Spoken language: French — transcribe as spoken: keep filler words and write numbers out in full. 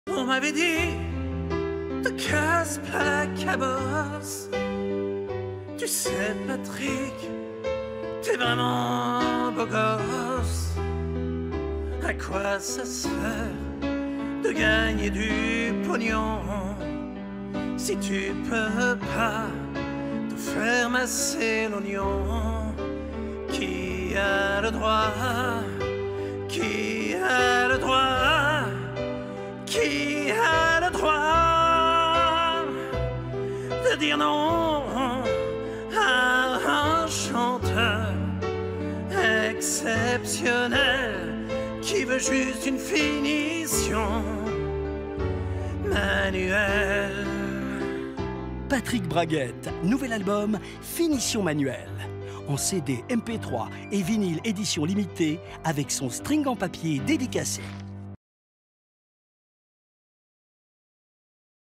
On m'avait dit, te casse pas la cabosse. Tu sais, Patrick, t'es vraiment beau gosse. À quoi ça sert de gagner du pognon si tu peux pas te faire masser l'oignon? Qui a le droit? Qui a le droit? Qui a le droit de dire non à un chanteur exceptionnel qui veut juste une finition manuelle? Patrick Braguette, nouvel album Finition manuelle. En C D, M P trois et vinyle édition limitée avec son string en papier dédicacé.